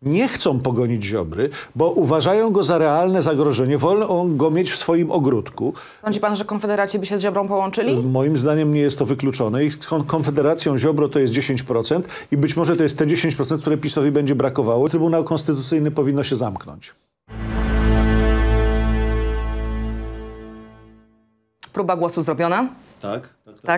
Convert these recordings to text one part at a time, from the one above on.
nie chcą pogonić Ziobry, bo uważają go za realne zagrożenie, wolą go mieć w swoim ogródku. Sądzi pan, że Konfederaci by się z Ziobrą połączyli? Moim zdaniem nie jest to wykluczone. I z Konfederacją Ziobro to jest 10% i być może to jest te 10%, które PiS-owi będzie brakowało. Trybunał Konstytucyjny powinno się zamknąć. Próba głosu zrobiona. Tak.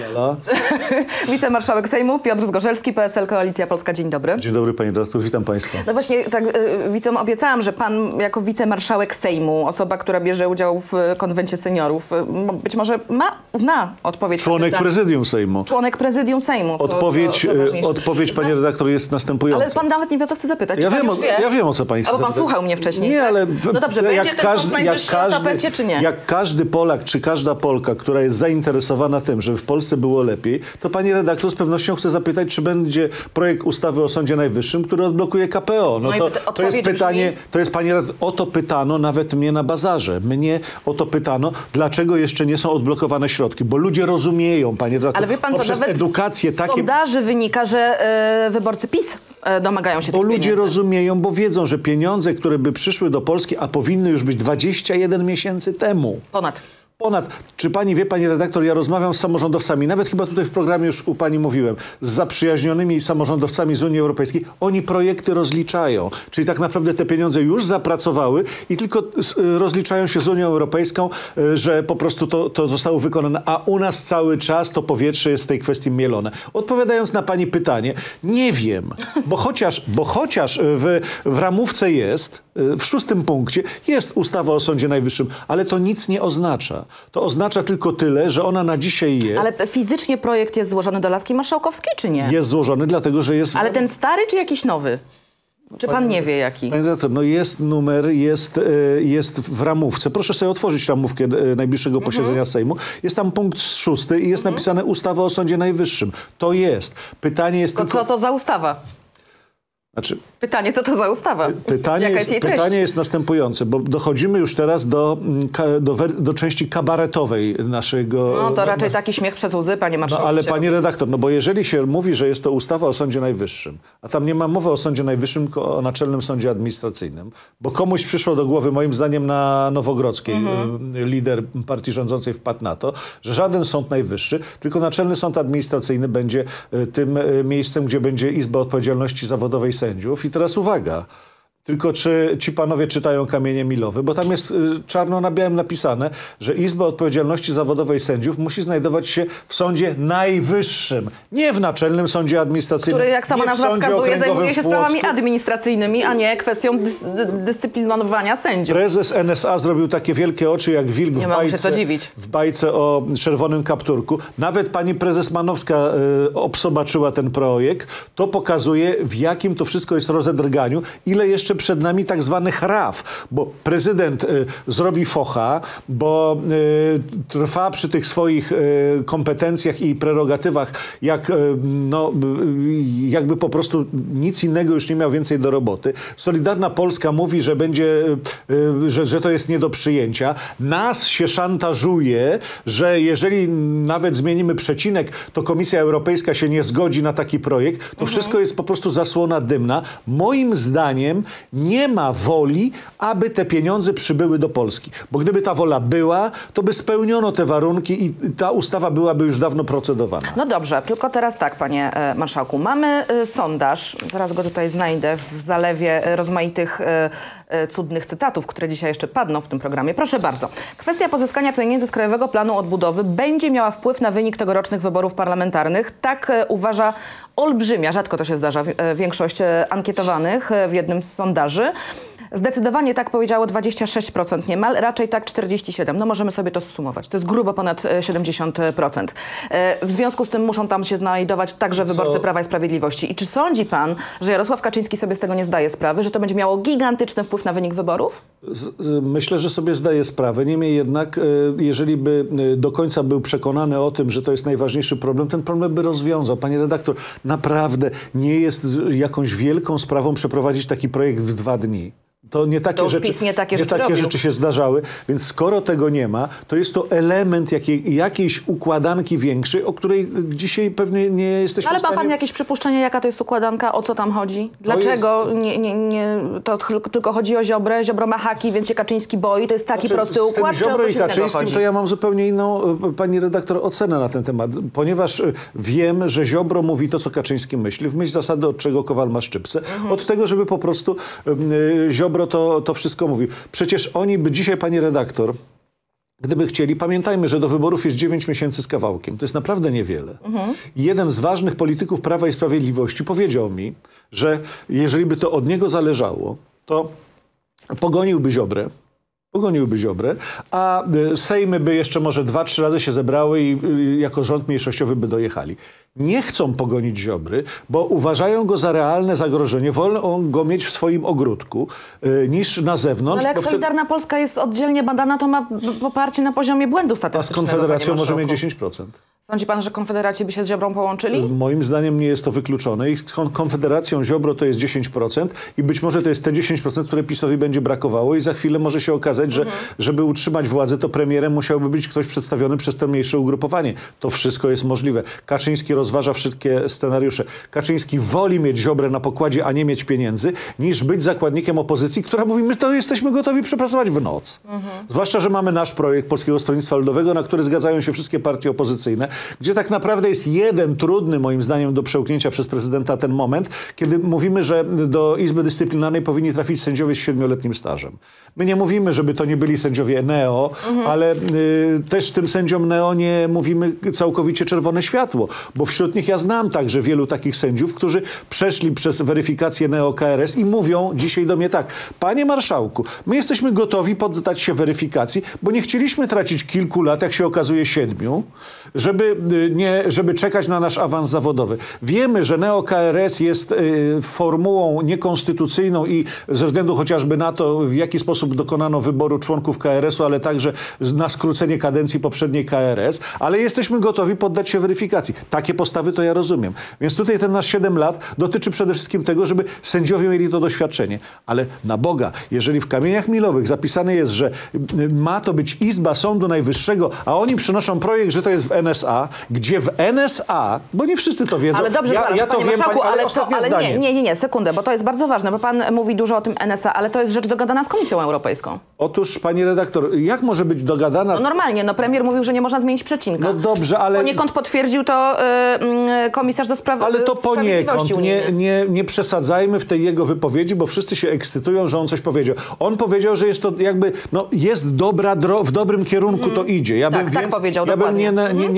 Wicemarszałek Sejmu Piotr Zgorzelski, PSL Koalicja Polska. Dzień dobry. Dzień dobry, panie redaktor, witam państwa. No właśnie, tak wicom obiecałam, że pan jako wicemarszałek Sejmu, osoba, która bierze udział w konwencie seniorów, być może zna odpowiedź. Członek prezydium Sejmu. Członek prezydium Sejmu. Odpowiedź, panie redaktor, jest następująca. Ale pan nawet nie wie, o co chce zapytać. Ja wiem, o co pani chce zapytać. Albo pan słuchał mnie wcześniej. Nie, ale... No dobrze, będzie ten Sąd Najwyższy na tapecie, czy nie? Jak każdy Polak, czy każda Polka, która jest zainteresowana tym, żeby w Polsce było lepiej, to pani redaktor z pewnością chce zapytać, czy będzie projekt ustawy o Sądzie Najwyższym, który odblokuje KPO. No to jest pytanie, to jest, pani redaktor, o to pytano nawet mnie na bazarze. Mnie o to pytano, dlaczego jeszcze nie są odblokowane środki, bo ludzie rozumieją, pani redaktor, ale wie pan, poprzez edukację takie... Z sondaży wynika, że wyborcy PiS domagają się tych pieniędzy. Bo ludzie rozumieją, bo wiedzą, że pieniądze, które by przyszły do Polski, a powinny już być 21 miesięcy temu. Ponad. Czy pani wie, pani redaktor, ja rozmawiam z samorządowcami, nawet chyba tutaj w programie już u pani mówiłem, z zaprzyjaźnionymi samorządowcami z Unii Europejskiej. Oni projekty rozliczają. Czyli tak naprawdę te pieniądze już zapracowały i tylko rozliczają się z Unią Europejską, że po prostu to zostało wykonane. A u nas cały czas to powietrze jest w tej kwestii mielone. Odpowiadając na pani pytanie, nie wiem, bo chociaż w ramówce jest, w 6. punkcie jest ustawa o Sądzie Najwyższym, ale to nic nie oznacza. To oznacza tylko tyle, że ona na dzisiaj jest. Ale fizycznie projekt jest złożony do laski marszałkowskiej, czy nie? Jest złożony, dlatego że jest... Ale ten stary, czy jakiś nowy? Czy pan nie wie jaki? Panie redaktor, no jest numer, jest w ramówce. Proszę sobie otworzyć ramówkę najbliższego posiedzenia Sejmu. Jest tam punkt 6 i jest napisane ustawa o Sądzie Najwyższym. To jest. Pytanie jest tylko... Co to za ustawa? Pytanie, co to za ustawa? Pytanie jest następujące, bo dochodzimy już teraz do części kabaretowej naszego... No to raczej taki śmiech przez łzy, panie marszałku. No ale pani redaktor, no bo jeżeli się mówi, że jest to ustawa o Sądzie Najwyższym, a tam nie ma mowy o Sądzie Najwyższym, tylko o Naczelnym Sądzie Administracyjnym, bo komuś przyszło do głowy, moim zdaniem na Nowogrodzkiej, lider partii rządzącej wpadł na to, że żaden Sąd Najwyższy, tylko Naczelny Sąd Administracyjny będzie tym miejscem, gdzie będzie Izba Odpowiedzialności Zawodowej Sędziów. I teraz uwaga, tylko czy ci panowie czytają kamienie milowe, bo tam jest czarno na białym napisane, że Izba Odpowiedzialności Zawodowej Sędziów musi znajdować się w Sądzie Najwyższym, nie w Naczelnym Sądzie Administracyjnym. Który, jak sama nazwa wskazuje, zajmuje się sprawami administracyjnymi, a nie kwestią dyscyplinowania sędziów. Prezes NSA zrobił takie wielkie oczy jak wilk w bajce o czerwonym kapturku. Nawet pani prezes Manowska obsobaczyła ten projekt. To pokazuje, w jakim to wszystko jest rozedrganiu, ile jeszcze przed nami tak zwanych raf, bo prezydent zrobi focha, bo trwa przy tych swoich kompetencjach i prerogatywach, jakby po prostu nic innego już nie miał więcej do roboty. Solidarna Polska mówi, że że to jest nie do przyjęcia. Nas się szantażuje, że jeżeli nawet zmienimy przecinek, to Komisja Europejska się nie zgodzi na taki projekt. To wszystko jest po prostu zasłona dymna. Moim zdaniem nie ma woli, aby te pieniądze przybyły do Polski. Bo gdyby ta wola była, to by spełniono te warunki i ta ustawa byłaby już dawno procedowana. No dobrze, tylko teraz tak, panie marszałku. Mamy sondaż, zaraz go tutaj znajdę, w zalewie rozmaitych cudnych cytatów, które dzisiaj jeszcze padną w tym programie. Proszę bardzo. Kwestia pozyskania pieniędzy z Krajowego Planu Odbudowy będzie miała wpływ na wynik tegorocznych wyborów parlamentarnych. Tak uważa olbrzymia, rzadko to się zdarza, większość ankietowanych w jednym z sondaży. Zdecydowanie tak powiedziało 26% niemal, raczej tak 47%. No możemy sobie to zsumować. To jest grubo ponad 70%. W związku z tym muszą tam się znajdować także wyborcy Prawa i Sprawiedliwości. I czy sądzi pan, że Jarosław Kaczyński sobie z tego nie zdaje sprawy, że to będzie miało gigantyczny wpływ na wynik wyborów? Myślę, że sobie zdaje sprawę. Niemniej jednak, jeżeli by do końca był przekonany o tym, że to jest najważniejszy problem, ten problem by rozwiązał. Panie redaktor, naprawdę nie jest jakąś wielką sprawą przeprowadzić taki projekt w 2 dni. To nie takie, rzeczy się zdarzały, więc skoro tego nie ma, to jest to element jakiejś układanki większej, o której dzisiaj pewnie nie jesteśmy Ale w stanie... ma pan jakieś przypuszczenie, jaka to jest układanka, o co tam chodzi? Dlaczego to tylko chodzi o Ziobrę? Ziobro ma haki, więc się Kaczyński boi. To jest taki prosty układ, czy o coś innego chodzi? To ja mam zupełnie inną, pani redaktor, ocenę na ten temat, ponieważ wiem, że Ziobro mówi to, co Kaczyński myśli, w myśl zasady, od czego kowal ma szczypce, od tego, żeby po prostu Ziobro to wszystko mówił. Przecież oni by dzisiaj, pani redaktor, gdyby chcieli, pamiętajmy, że do wyborów jest 9 miesięcy z kawałkiem. To jest naprawdę niewiele. I jeden z ważnych polityków Prawa i Sprawiedliwości powiedział mi, że jeżeli by to od niego zależało, to pogoniłby Ziobrę, a Sejmy by jeszcze może 2-3 razy się zebrały i jako rząd mniejszościowy by dojechali. Nie chcą pogonić Ziobry, bo uważają go za realne zagrożenie. Wolą go mieć w swoim ogródku niż na zewnątrz. No ale jak Solidarna Polska jest oddzielnie badana, to ma poparcie na poziomie błędu statystycznego. A z Konfederacją może mieć 10%. Sądzi pan, że Konfederaci by się z Ziobrą połączyli? Moim zdaniem nie jest to wykluczone. I z Konfederacją Ziobro to jest 10% i być może to jest te 10%, które PiS-owi będzie brakowało i za chwilę może się okazać, że żeby utrzymać władzę, to premierem musiałby być ktoś przedstawiony przez to mniejsze ugrupowanie. To wszystko jest możliwe. Kaczyński rozważa wszystkie scenariusze. Kaczyński woli mieć Ziobrę na pokładzie, a nie mieć pieniędzy, niż być zakładnikiem opozycji, która mówi, my to jesteśmy gotowi przepracować w noc. Zwłaszcza, że mamy nasz projekt Polskiego Stronnictwa Ludowego, na który zgadzają się wszystkie partie opozycyjne, gdzie tak naprawdę jest jeden trudny, moim zdaniem, do przełknięcia przez prezydenta ten moment, kiedy mówimy, że do Izby Dyscyplinarnej powinni trafić sędziowie z 7-letnim stażem. My nie mówimy, żeby to nie byli sędziowie neo, ale też tym sędziom neo nie mówimy całkowicie czerwone światło, bo wśród nich ja znam także wielu takich sędziów, którzy przeszli przez weryfikację neo-KRS i mówią dzisiaj do mnie tak: panie marszałku, my jesteśmy gotowi poddać się weryfikacji, bo nie chcieliśmy tracić kilku lat, jak się okazuje 7, żeby czekać na nasz awans zawodowy. Wiemy, że neo-KRS jest formułą niekonstytucyjną i ze względu chociażby na to, w jaki sposób dokonano wyboru członków KRS-u, ale także na skrócenie kadencji poprzedniej KRS, ale jesteśmy gotowi poddać się weryfikacji. Takie postawy to ja rozumiem. Więc tutaj ten nasz 7 lat dotyczy przede wszystkim tego, żeby sędziowie mieli to doświadczenie. Ale na Boga, jeżeli w kamieniach milowych zapisane jest, że ma to być Izba Sądu Najwyższego, a oni przynoszą projekt, że to jest w NSA, gdzie w NSA, bo nie wszyscy to wiedzą. Ale dobrze, ja to wiem, nie, sekundę, bo to jest bardzo ważne, bo pan mówi dużo o tym NSA, ale to jest rzecz dogadana z Komisją Europejską. Otóż, pani redaktor, jak może być dogadana? No normalnie, premier mówił, że nie można zmienić przecinka. No dobrze, ale... Poniekąd potwierdził to komisarz do spraw Ale to poniekąd, unijnej. nie przesadzajmy w tej jego wypowiedzi, bo wszyscy się ekscytują, że on coś powiedział. On powiedział, że jest to jakby, jest w dobrym kierunku to idzie. Tak powiedział, dokładnie.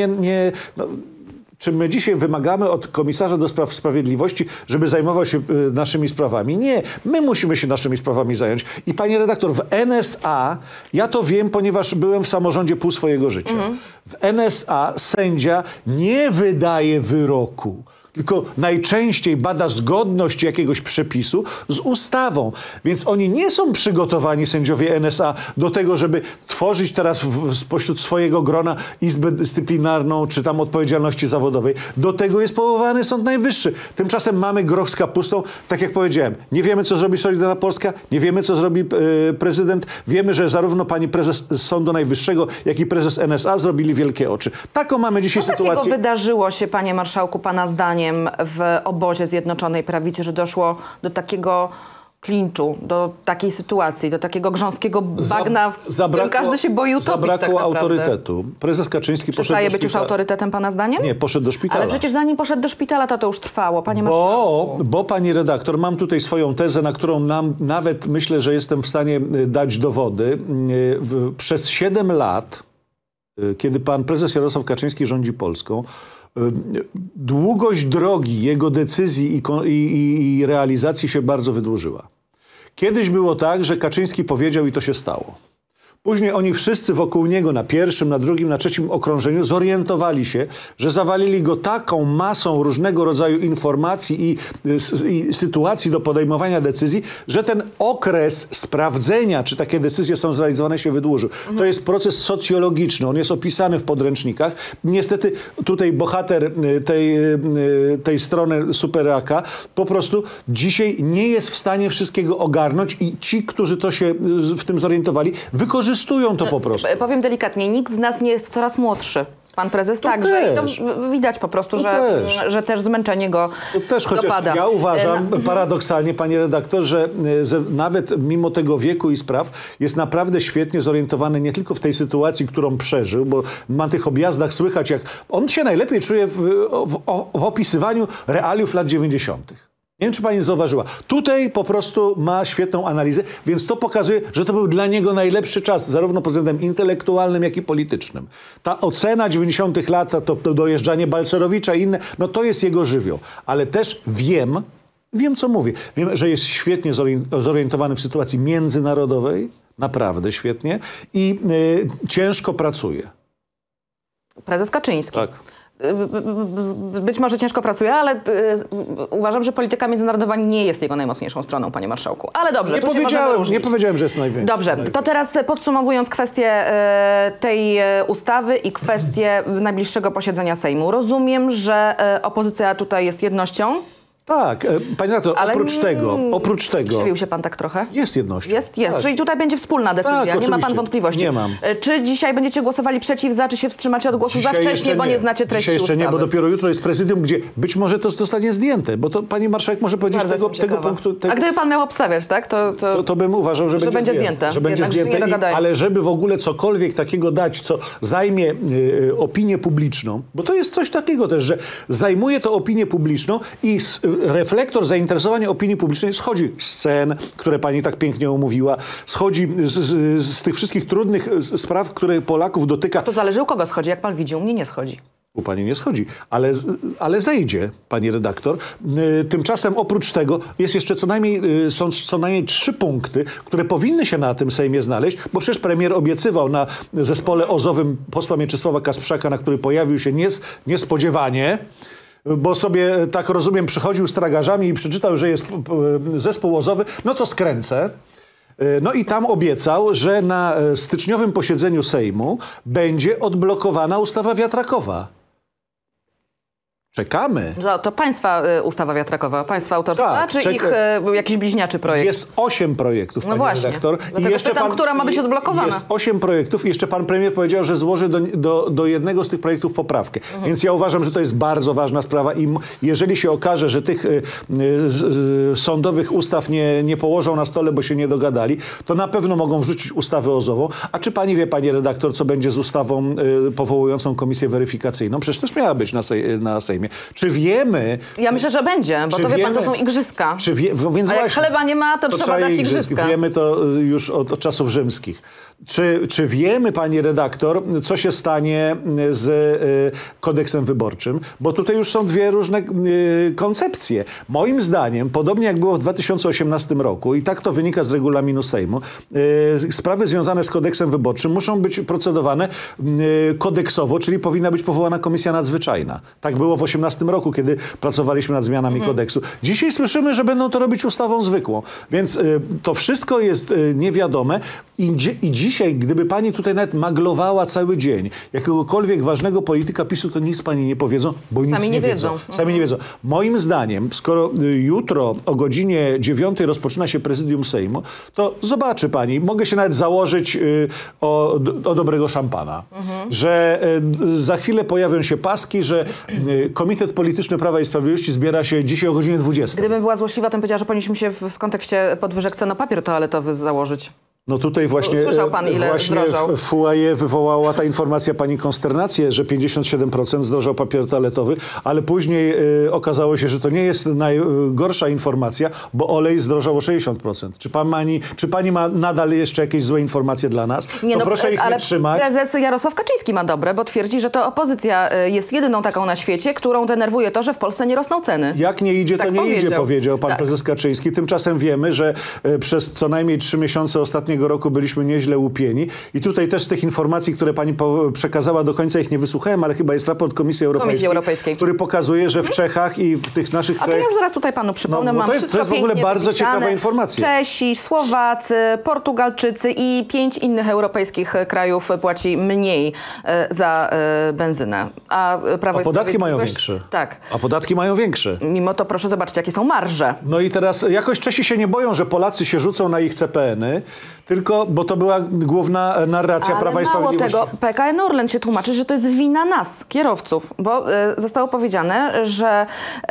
Czy my dzisiaj wymagamy od komisarza do spraw sprawiedliwości, żeby zajmował się naszymi sprawami? Nie. My musimy się naszymi sprawami zająć. I pani redaktor, w NSA, ja to wiem, ponieważ byłem w samorządzie pół swojego życia. W NSA sędzia nie wydaje wyroku, tylko najczęściej bada zgodność jakiegoś przepisu z ustawą. Więc oni nie są przygotowani, sędziowie NSA, do tego, żeby tworzyć teraz spośród swojego grona Izbę Dyscyplinarną, czy tam odpowiedzialności zawodowej. Do tego jest powołany Sąd Najwyższy. Tymczasem mamy groch z kapustą. Tak jak powiedziałem, nie wiemy, co zrobi Solidarna Polska, nie wiemy, co zrobi prezydent. Wiemy, że zarówno pani prezes Sądu Najwyższego, jak i prezes NSA zrobili wielkie oczy. Taką mamy dzisiaj sytuację. Co takiego wydarzyło się, panie marszałku, pana zdaniem, w obozie Zjednoczonej Prawicy, że doszło do takiego klinczu, do takiej sytuacji, do takiego grząskiego bagna, w którym każdy się boi utopić zabrakło tak naprawdę. autorytetu. Prezes Kaczyński poszedł do szpitala. Przestaje być już autorytetem pana zdaniem? Nie, poszedł do szpitala. Ale przecież zanim poszedł do szpitala, to już trwało, panie marszałku. Bo pani redaktor, mam tutaj swoją tezę, na którą nawet myślę, że jestem w stanie dać dowody. Przez 7 lat, kiedy pan prezes Jarosław Kaczyński rządzi Polską, długość drogi jego decyzji i realizacji się bardzo wydłużyła. Kiedyś było tak, że Kaczyński powiedział i to się stało. Później oni wszyscy wokół niego na pierwszym, na drugim, na trzecim okrążeniu zorientowali się, że zawalili go taką masą różnego rodzaju informacji i sytuacji do podejmowania decyzji, że ten okres sprawdzenia, czy takie decyzje są zrealizowane, się wydłużył. To jest proces socjologiczny, on jest opisany w podręcznikach. Niestety tutaj bohater tej strony Superaka po prostu dzisiaj nie jest w stanie wszystkiego ogarnąć i ci, którzy to się w tym zorientowali, wykorzystują to po prostu. Powiem delikatnie, nikt z nas nie jest coraz młodszy. Pan prezes także. I to widać po prostu, że też zmęczenie go chociaż dopada. Ja uważam paradoksalnie, panie redaktor, że nawet mimo tego wieku i spraw jest naprawdę świetnie zorientowany nie tylko w tej sytuacji, którą przeżył, bo na tych objazdach słychać, jak on się najlepiej czuje w opisywaniu realiów lat 90. Nie wiem, czy pani zauważyła. Tutaj po prostu ma świetną analizę, więc to pokazuje, że to był dla niego najlepszy czas, zarówno pod względem intelektualnym, jak i politycznym. Ta ocena 90. lat, to dojeżdżanie Balcerowicza i inne, no to jest jego żywioł. Ale też wiem co mówię. Wiem, że jest świetnie zorientowany w sytuacji międzynarodowej, naprawdę świetnie i ciężko pracuje. Prezes Kaczyński. Tak. Być może ciężko pracuje, ale uważam, że polityka międzynarodowa nie jest jego najmocniejszą stroną, panie marszałku. Ale dobrze, nie powiedziałem, że jest największa. Dobrze, to teraz podsumowując kwestię tej ustawy i kwestię najbliższego posiedzenia Sejmu. Rozumiem, że opozycja tutaj jest jednością. Tak, panie redaktor, oprócz tego... Skrzywił się pan tak trochę? Jest jednością. Jest, tak. Czyli tutaj będzie wspólna decyzja, tak, nie ma pan wątpliwości. Nie mam. Czy dzisiaj będziecie głosowali przeciw, za, czy się wstrzymacie od głosu za wcześnie, bo nie znacie treści ustawy? Dzisiaj jeszcze nie, bo dopiero jutro jest prezydium, gdzie być może to zostanie zdjęte, bo to pani marszałek może powiedzieć tego punktu... A gdyby pan miał obstawiać, tak? To bym uważał, że będzie zdjęte. Że będzie zdjęte, ale żeby w ogóle cokolwiek takiego dać, co zajmie opinię publiczną, bo to jest coś takiego też, że zajmuje to opinię publiczną i reflektor zainteresowanie opinii publicznej schodzi z cen, które pani tak pięknie omówiła, schodzi z tych wszystkich trudnych spraw, które Polaków dotyka. To zależy, u kogo schodzi. Jak pan widzi, u mnie nie schodzi. U pani nie schodzi, ale zejdzie, pani redaktor. Tymczasem oprócz tego jest jeszcze są co najmniej 3 punkty, które powinny się na tym Sejmie znaleźć, bo przecież premier obiecywał na zespole OZO-wym posła Mieczysława Kasprzaka, na który pojawił się niespodziewanie, bo sobie, tak rozumiem, przychodził z tragarzami i przeczytał, że jest zespół OZO-wy, no to skręcę. No i tam obiecał, że na styczniowym posiedzeniu Sejmu będzie odblokowana ustawa wiatrakowa. Czekamy. To państwa ustawa wiatrakowa, państwa autorstwa, tak, czy ich jakiś bliźniaczy projekt? Jest 8 projektów, no właśnie. redaktor. Dlatego jeszcze pytam, która ma być odblokowana. Jest 8 projektów i jeszcze pan premier powiedział, że złoży do jednego z tych projektów poprawkę. Więc ja uważam, że to jest bardzo ważna sprawa i jeżeli się okaże, że tych sądowych ustaw nie położą na stole, bo się nie dogadali, to na pewno mogą wrzucić ustawę OZO-wą. A czy pani wie, panie redaktor, co będzie z ustawą powołującą komisję weryfikacyjną? Przecież też miała być na Sejmie. Czy wiemy... Ja myślę, że będzie, bo to wie pan, to są igrzyska. Więc a jak chleba nie ma, to trzeba dać igrzyska. Wiemy to już od czasów rzymskich. Czy wiemy, pani redaktor, co się stanie z kodeksem wyborczym? Bo tutaj już są 2 różne koncepcje. Moim zdaniem, podobnie jak było w 2018 roku, i tak to wynika z regulaminu Sejmu, sprawy związane z kodeksem wyborczym muszą być procedowane kodeksowo, czyli powinna być powołana komisja nadzwyczajna. Tak było w 2018 roku, kiedy pracowaliśmy nad zmianami kodeksu. Dzisiaj słyszymy, że będą to robić ustawą zwykłą. Więc to wszystko jest niewiadome i dzisiaj, gdyby pani tutaj nawet maglowała cały dzień jakiegokolwiek ważnego polityka PiS-u, to nic pani nie powiedzą, bo nic nie wiedzą. Sami nie wiedzą. Moim zdaniem, skoro jutro o godzinie 9 rozpoczyna się prezydium Sejmu, to zobaczy pani, mogę się nawet założyć o dobrego szampana, że za chwilę pojawią się paski, że Komitet Polityczny Prawa i Sprawiedliwości zbiera się dzisiaj o godzinie 20. Gdybym była złośliwa, to bym powiedziała, że powinniśmy się w kontekście podwyżek cen papier toaletowy założyć. No tutaj właśnie, słyszał pan, ile zdrożał. W FUAE wywołała ta informacja pani konsternację, że 57% zdrożał papier toaletowy, ale później okazało się, że to nie jest najgorsza informacja, bo olej zdrożał o 60%. Czy pani ma nadal jeszcze jakieś złe informacje dla nas? Nie, to proszę ich nie trzymać. Prezes Jarosław Kaczyński ma dobre, bo twierdzi, że to opozycja jest jedyną taką na świecie, którą denerwuje to, że w Polsce nie rosną ceny. Jak nie idzie, to tak nie idzie, powiedział pan tak. prezes Kaczyński. Tymczasem wiemy, że przez co najmniej 3 miesiące ostatniego ostatniego roku byliśmy nieźle łupieni. I tutaj też z tych informacji, które pani przekazała, do końca ich nie wysłuchałem, ale chyba jest raport Komisji Europejskiej, który pokazuje, że w Czechach i w tych naszych krajach... A to ja już zaraz tutaj panu przypomnę, mam wszystko to jest w ogóle bardzo wypisane. ciekawa informacja. Czesi, Słowacy, Portugalczycy i 5 innych europejskich krajów płaci mniej za benzynę. A podatki mają większe. Tak. A podatki mają większe. Mimo to proszę zobaczyć, jakie są marże. No i teraz jakoś Czesi się nie boją, że Polacy się rzucą na ich CPN-y, tylko, bo to była główna narracja Prawa i Sprawiedliwości. Mało tego, PKN Orlen się tłumaczy, że to jest wina nas, kierowców, bo zostało powiedziane, że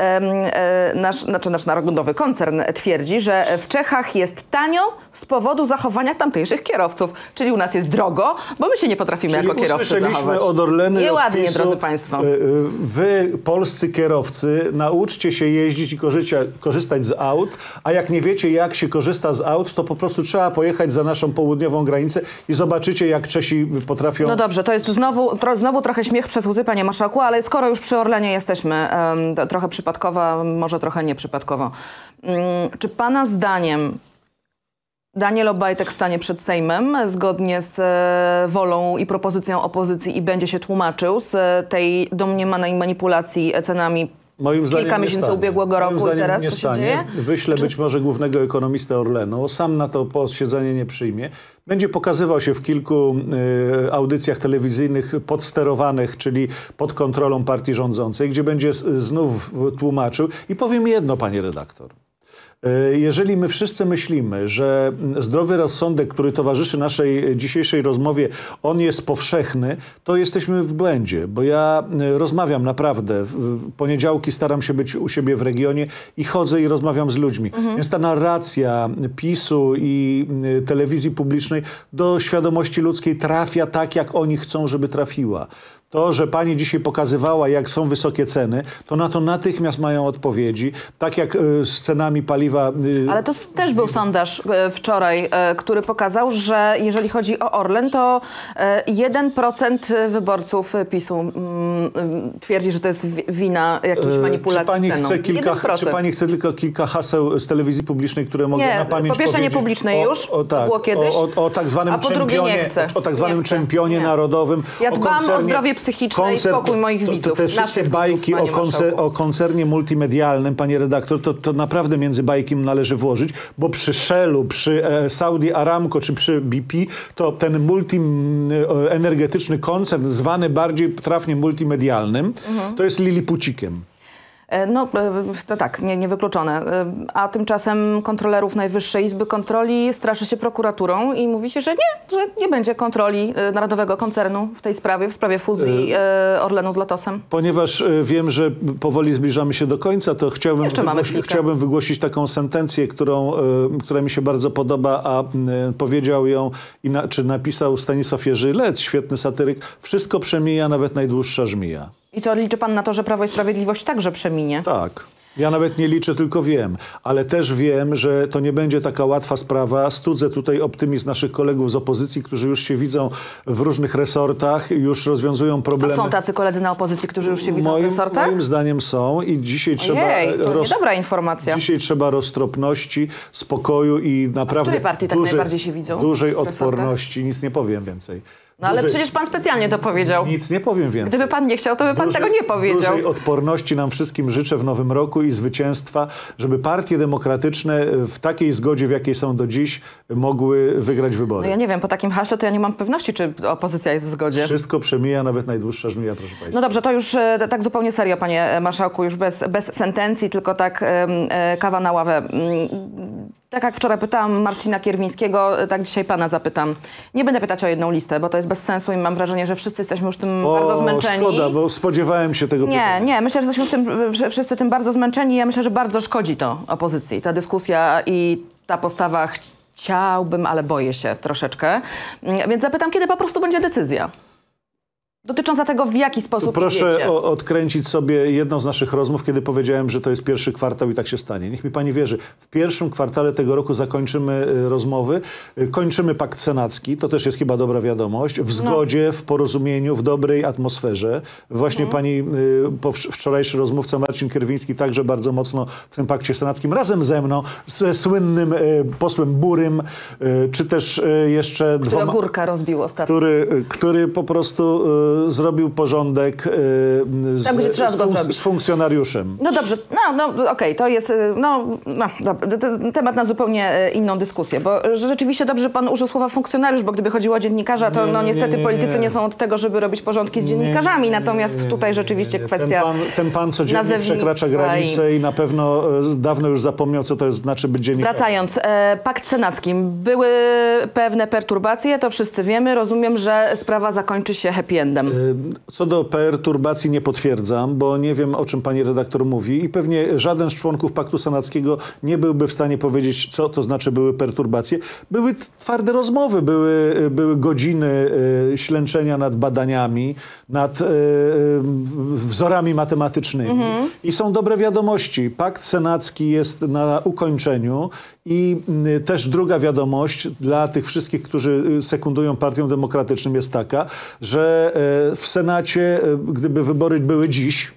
nasz narodowy koncern twierdzi, że w Czechach jest tanio z powodu zachowania tamtejszych kierowców, czyli u nas jest drogo, bo my się nie potrafimy jako kierowcy zachować. Od Orlenu nieładnie, PiS-u, drodzy państwo. Wy, polscy kierowcy, nauczcie się jeździć i korzystać z aut, a jak nie wiecie, jak się korzysta z aut, to po prostu trzeba pojechać za naszą południową granicę i zobaczycie, jak Czesi potrafią... No dobrze, to jest znowu trochę śmiech przez łzy, panie marszałku, ale skoro już przy Orlenie jesteśmy, trochę przypadkowo, może trochę nieprzypadkowo. Czy pana zdaniem Daniel Obajtek stanie przed Sejmem zgodnie z wolą i propozycją opozycji i będzie się tłumaczył z tej domniemanej manipulacji cenami kilka miesięcy ubiegłego roku i teraz co się dzieje? Wyślę być może głównego ekonomistę Orlenu, sam na to posiedzenie nie przyjmie. Będzie pokazywał się w kilku audycjach telewizyjnych podsterowanych, czyli pod kontrolą partii rządzącej, gdzie będzie znów tłumaczył. I powiem jedno, panie redaktor. Jeżeli my wszyscy myślimy, że zdrowy rozsądek, który towarzyszy naszej dzisiejszej rozmowie, on jest powszechny, to jesteśmy w błędzie, bo ja rozmawiam naprawdę. W poniedziałki staram się być u siebie w regionie i chodzę i rozmawiam z ludźmi. Więc ta narracja PiS-u i telewizji publicznej do świadomości ludzkiej trafia tak, jak oni chcą, żeby trafiła. To, że pani dzisiaj pokazywała, jak są wysokie ceny, to na to natychmiast mają odpowiedzi. Tak jak z cenami paliwa... Ale to też był sondaż wczoraj, który pokazał, że jeżeli chodzi o Orlen, to 1% wyborców PiS-u twierdzi, że to jest wina jakiejś manipulacji ceną. Czy pani chce tylko kilka haseł z telewizji publicznej, które mogę na pamięć po pierwsze nie publicznej już, to było kiedyś, o tak zwanym a po drugie nie chcę. O tak zwanym czempionie narodowym. Ja dbam o zdrowie psychiczne i spokój moich widzów. Te wszystkie bajki o koncernie multimedialnym, panie redaktor, to naprawdę między bajki należy włożyć, bo przy Shellu, przy Saudi Aramco czy przy BP, to ten multienergetyczny koncern, zwany bardziej trafnie multimedialnym, to jest lilipucikiem. No to tak, niewykluczone. A tymczasem kontrolerów Najwyższej Izby Kontroli straszy się prokuraturą i mówi się, że nie będzie kontroli narodowego koncernu w tej sprawie, w sprawie fuzji Orlenu z Lotosem. Ponieważ wiem, że powoli zbliżamy się do końca, to chciałbym wygłosić taką sentencję, która mi się bardzo podoba, a powiedział ją czy napisał Stanisław Jerzy Lec, świetny satyryk. Wszystko przemija, nawet najdłuższa żmija. I co, liczy pan na to, że Prawo i Sprawiedliwość także przeminie? Tak. Ja nawet nie liczę, tylko wiem. Ale też wiem, że to nie będzie taka łatwa sprawa. Studzę tutaj optymizm naszych kolegów z opozycji, którzy już się widzą w różnych resortach, już rozwiązują problemy. A są tacy koledzy na opozycji, którzy już się widzą w resortach? Moim zdaniem są i dzisiaj to niedobra informacja. Dzisiaj trzeba roztropności, spokoju i naprawdę... A w której partii tak najbardziej się widzą? Dużej odporności. Nic nie powiem więcej. No ale przecież pan specjalnie to powiedział. Nic nie powiem więcej. Gdyby pan nie chciał, to by pan tego nie powiedział. Dużej odporności nam wszystkim życzę w nowym roku i zwycięstwa, żeby partie demokratyczne w takiej zgodzie, w jakiej są do dziś, mogły wygrać wybory. No ja nie wiem, po takim haśle to ja nie mam pewności, czy opozycja jest w zgodzie. Wszystko przemija, nawet najdłuższa żmija, proszę państwa. No dobrze, to już tak zupełnie serio, panie marszałku, już bez sentencji, tylko tak kawa na ławę. Tak jak wczoraj pytałam Marcina Kierwińskiego, tak dzisiaj pana zapytam. Nie będę pytać o jedną listę, bo to jest bez sensu i mam wrażenie, że wszyscy jesteśmy już tym bardzo zmęczeni. Szkoda, bo spodziewałem się tego pytania. Nie, myślę, że jesteśmy wszyscy tym bardzo zmęczeni. Ja myślę, że bardzo szkodzi to opozycji, ta dyskusja i ta postawa. Chciałbym, ale boję się troszeczkę. Więc zapytam, kiedy po prostu będzie decyzja? Dotycząca tego, w jaki sposób Proszę idziecie. odkręcić sobie jedną z naszych rozmów, kiedy powiedziałem, że to jest pierwszy kwartał i tak się stanie. Niech mi pani wierzy. W pierwszym kwartale tego roku zakończymy rozmowy. Kończymy pakt senacki. To też jest chyba dobra wiadomość. W zgodzie, w porozumieniu, w dobrej atmosferze. Właśnie pani wczorajszy rozmówca Marcin Kierwiński także bardzo mocno w tym pakcie senackim razem ze mną, ze słynnym posłem Burym, czy też jeszcze Który Ogórka rozbił ostatnio. który po prostu zrobił porządek z funkcjonariuszem. No dobrze, okej, to jest, dobra, temat na zupełnie inną dyskusję, bo rzeczywiście dobrze pan użył słowa funkcjonariusz, bo gdyby chodziło o dziennikarza, to niestety politycy nie są od tego, żeby robić porządki z dziennikarzami, natomiast tutaj rzeczywiście kwestia Ten pan codziennie przekracza granicę i na pewno dawno już zapomniał, co to znaczy być dziennikarzem. Wracając, pakt senackim. Były pewne perturbacje, to wszyscy wiemy. Rozumiem, że sprawa zakończy się happy endem. Co do perturbacji nie potwierdzam, bo nie wiem, o czym pani redaktor mówi i pewnie żaden z członków Paktu Senackiego nie byłby w stanie powiedzieć, co to znaczy były perturbacje. Były twarde rozmowy, były godziny ślęczenia nad badaniami, nad wzorami matematycznymi i są dobre wiadomości. Pakt Senacki jest na ukończeniu i też druga wiadomość dla tych wszystkich, którzy sekundują Partiom Demokratycznym jest taka, że w Senacie, gdyby wybory były dziś,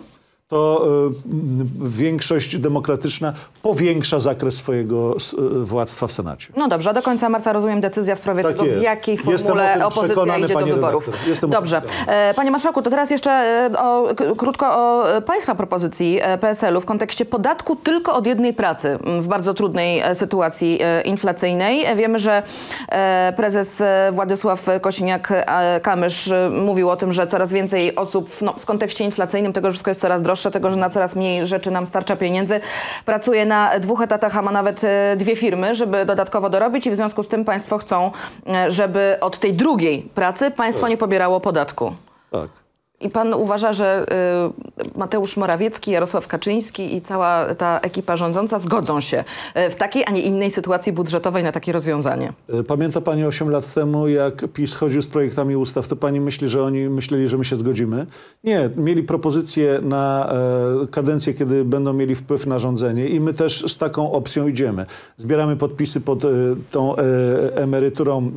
to większość demokratyczna powiększa zakres swojego władztwa w Senacie. No dobrze, a do końca marca rozumiem decyzja w sprawie tego, w jakiej formule opozycja idzie do wyborów. Dobrze. Panie marszałku, to teraz jeszcze krótko o państwa propozycji PSL-u w kontekście podatku tylko od jednej pracy w bardzo trudnej sytuacji inflacyjnej. Wiemy, że prezes Władysław Kosiniak-Kamysz mówił o tym, że coraz więcej osób w kontekście inflacyjnym, tego, że wszystko jest coraz droższe, tego, że na coraz mniej rzeczy nam starcza pieniędzy, pracuje na 2 etatach, a ma nawet 2 firmy, żeby dodatkowo dorobić i w związku z tym państwo chcą, żeby od tej drugiej pracy państwo nie pobierało podatku. Tak. I pan uważa, że Mateusz Morawiecki, Jarosław Kaczyński i cała ta ekipa rządząca zgodzą się w takiej, a nie innej sytuacji budżetowej na takie rozwiązanie? Pamięta pani 8 lat temu, jak PiS chodził z projektami ustaw, to pani myśli, że oni myśleli, że my się zgodzimy? Nie, mieli propozycje na kadencję, kiedy będą mieli wpływ na rządzenie i my też z taką opcją idziemy. Zbieramy podpisy pod tą emeryturą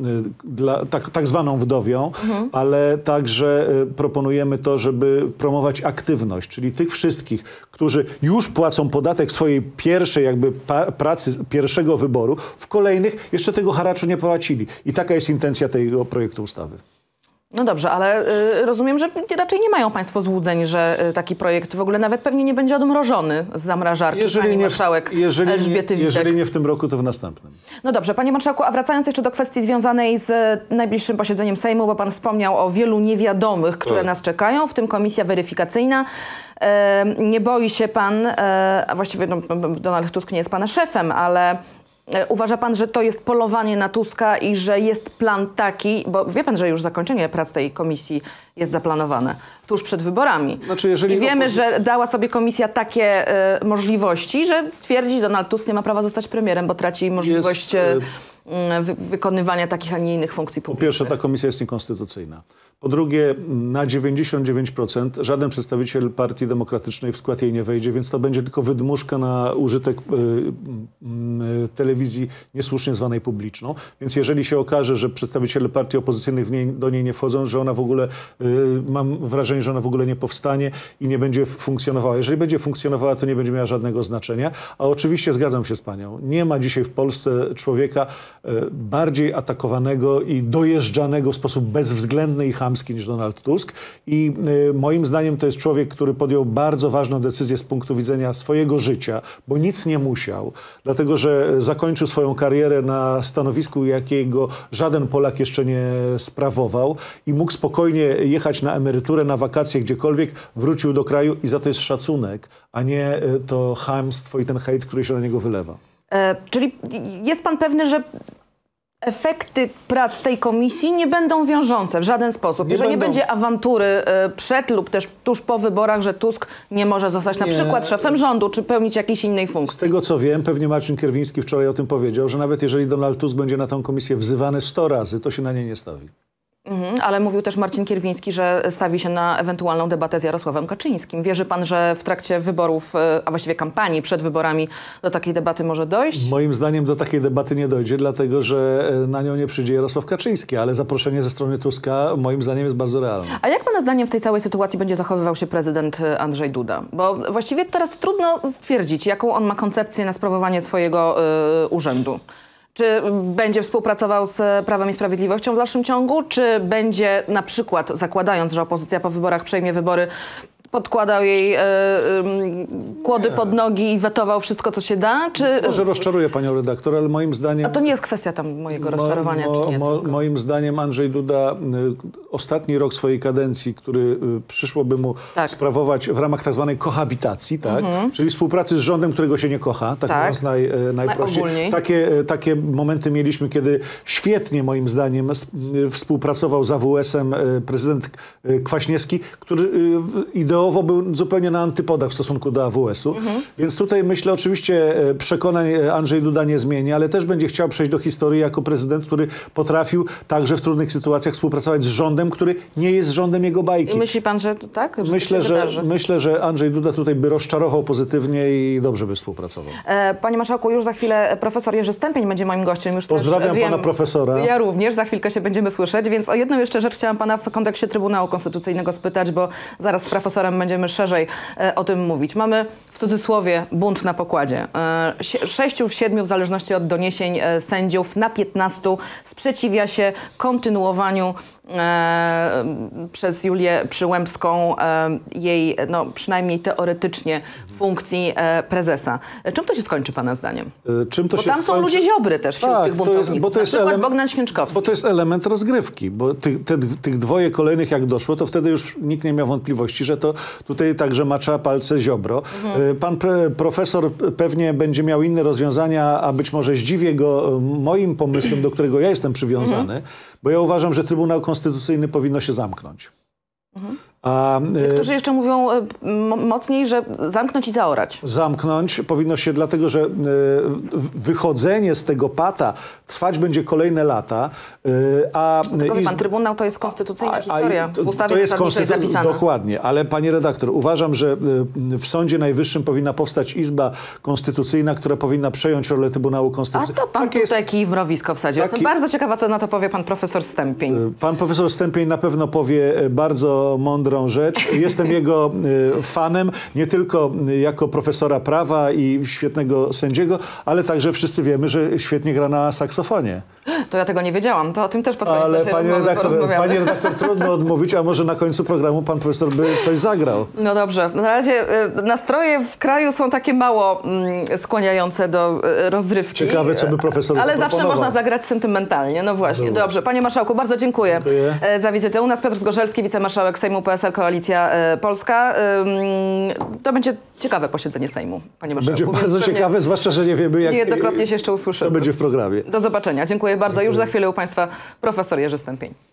tak zwaną wdowią, ale także proponujemy to, żeby promować aktywność, czyli tych wszystkich, którzy już płacą podatek swojej pierwszej jakby pracy, pierwszego wyboru, w kolejnych jeszcze tego haraczu nie płacili. I taka jest intencja tego projektu ustawy. No dobrze, ale rozumiem, że raczej nie mają państwo złudzeń, że taki projekt w ogóle nawet pewnie nie będzie odmrożony z zamrażarki, pani marszałek Elżbiety Witek. Jeżeli nie w tym roku, to w następnym. No dobrze, panie marszałku, a wracając jeszcze do kwestii związanej z najbliższym posiedzeniem Sejmu, bo pan wspomniał o wielu niewiadomych, które nas czekają, w tym komisja weryfikacyjna. Nie boi się pan, a właściwie Donald Tusk nie jest pana szefem, ale uważa pan, że to jest polowanie na Tuska i że jest plan taki, bo wie pan, że już zakończenie prac tej komisji jest zaplanowane tuż przed wyborami. Znaczy, i wiemy, że dała sobie komisja takie możliwości, że stwierdzi, Donald Tusk nie ma prawa zostać premierem, bo traci możliwość wykonywania takich, a nie innych funkcji publicznych. Po pierwsze, ta komisja jest niekonstytucyjna. Po drugie, na 99% żaden przedstawiciel Partii Demokratycznej w skład jej nie wejdzie, więc to będzie tylko wydmuszka na użytek telewizji niesłusznie zwanej publiczną. Więc jeżeli się okaże, że przedstawiciele partii opozycyjnych do niej nie wchodzą, że ona w ogóle, mam wrażenie, że ona w ogóle nie powstanie i nie będzie funkcjonowała. Jeżeli będzie funkcjonowała, to nie będzie miała żadnego znaczenia. A oczywiście zgadzam się z panią. Nie ma dzisiaj w Polsce człowieka bardziej atakowanego i dojeżdżanego w sposób bezwzględny i chamski niż Donald Tusk. I moim zdaniem to jest człowiek, który podjął bardzo ważną decyzję z punktu widzenia swojego życia, bo nic nie musiał, dlatego że zakończył swoją karierę na stanowisku, jakiego żaden Polak jeszcze nie sprawował i mógł spokojnie jechać na emeryturę, na wakacje, gdziekolwiek, wrócił do kraju i za to jest szacunek, a nie to chamstwo i ten hejt, który się na niego wylewa. Czyli jest pan pewny, że efekty prac tej komisji nie będą wiążące w żaden sposób? Że nie będzie awantury przed lub też tuż po wyborach, że Tusk nie może zostać na przykład szefem rządu, czy pełnić jakiejś innej funkcji? Z tego co wiem, pewnie Marcin Kierwiński wczoraj o tym powiedział, że nawet jeżeli Donald Tusk będzie na tę komisję wzywany 100 razy, to się na niej nie stawi. Ale mówił też Marcin Kierwiński, że stawi się na ewentualną debatę z Jarosławem Kaczyńskim. Wierzy pan, że w trakcie wyborów, a właściwie kampanii przed wyborami do takiej debaty może dojść? Moim zdaniem do takiej debaty nie dojdzie, dlatego że na nią nie przyjdzie Jarosław Kaczyński, ale zaproszenie ze strony Tuska moim zdaniem jest bardzo realne. A jak pana zdaniem w tej całej sytuacji będzie zachowywał się prezydent Andrzej Duda? Bo właściwie teraz trudno stwierdzić, jaką on ma koncepcję na sprawowanie swojego urzędu. Czy będzie współpracował z Prawem i Sprawiedliwością w dalszym ciągu? Czy będzie na przykład, zakładając, że opozycja po wyborach przejmie wybory, podkładał jej kłody pod nogi i wetował wszystko, co się da? Czy... Może rozczaruje panią redaktor, ale moim zdaniem... A to nie jest kwestia tam mojego rozczarowania, czy nie? Moim zdaniem Andrzej Duda ostatni rok swojej kadencji, który przyszłoby mu sprawować w ramach tak zwanej kohabitacji, tak? Czyli współpracy z rządem, którego się nie kocha, tak mówiąc najprościej. Takie momenty mieliśmy, kiedy świetnie moim zdaniem współpracował z AWS-em prezydent Kwaśniewski, który ideowo był zupełnie na antypodach w stosunku do AWS-u. Więc tutaj myślę, oczywiście przekonań Andrzej Duda nie zmieni, ale też będzie chciał przejść do historii jako prezydent, który potrafił także w trudnych sytuacjach współpracować z rządem, który nie jest rządem jego bajki. I myśli pan, że tak? Że Myślę, że Andrzej Duda tutaj by rozczarował pozytywnie i dobrze by współpracował. Panie marszałku, już za chwilę profesor Jerzy Stępień będzie moim gościem. Już pozdrawiam też pana profesora. Ja również, za chwilkę się będziemy słyszeć, więc o jedną jeszcze rzecz chciałam pana w kontekście Trybunału Konstytucyjnego spytać, bo zaraz z profesorem będziemy szerzej o tym mówić. Mamy w cudzysłowie bunt na pokładzie. 6 w 7, w zależności od doniesień sędziów, na 15 sprzeciwia się kontynuowaniu przez Julię Przyłębską jej, no, przynajmniej teoretycznie, funkcji prezesa. Czym to się skończy pana zdaniem? Bo tam są ludzie Ziobry też wśród tych buntowników. Na przykład Bogdan Święczkowski. Bo to jest element rozgrywki. Bo tych dwoje kolejnych jak doszło, to wtedy już nikt nie miał wątpliwości, że to tutaj także macza palce Ziobro. Pan profesor pewnie będzie miał inne rozwiązania, a być może zdziwię go moim pomysłem, do którego ja jestem przywiązany, bo ja uważam, że Trybunał Konstytucyjny powinno się zamknąć. Niektórzy jeszcze mówią mocniej, że zamknąć i zaorać. Zamknąć powinno się, dlatego że wychodzenie z tego pata trwać będzie kolejne lata. Tylko wie pan, Trybunał to jest konstytucyjna historia. W ustawie zasadniczej zapisana. Dokładnie, ale pani redaktor, uważam, że w Sądzie Najwyższym powinna powstać Izba Konstytucyjna, która powinna przejąć rolę Trybunału Konstytucyjnego. A to pan tutaj kij w mrowisko wsadził. Jestem bardzo ciekawa, co na to powie pan profesor Stępień. Pan profesor Stępień na pewno powie bardzo mądrą rzecz. Jestem jego fanem, nie tylko jako profesora prawa i świetnego sędziego, ale także wszyscy wiemy, że świetnie gra na saksofonie. To ja tego nie wiedziałam. To o tym też pod koniec naszej rozmowy porozmawiamy. Pani redaktor, trudno odmówić, a może na końcu programu pan profesor by coś zagrał. No dobrze. Na razie nastroje w kraju są takie mało skłaniające do rozrywki. Ciekawe, co by profesor Ale zaproponował. zawsze można zagrać sentymentalnie. No właśnie. Dobrze. Panie marszałku, bardzo dziękuję za wizytę. U nas Piotr Zgorzelski, wicemarszałek Sejmu PSL Koalicja Polska. To będzie ciekawe posiedzenie Sejmu, panie marszałku. Będzie bardzo ciekawe, zwłaszcza, że nie wiemy, niejednokrotnie się jeszcze usłyszymy. Co będzie w programie. Do zobaczenia. Dziękuję bardzo. Już za chwilę u państwa profesor Jerzy Stępień.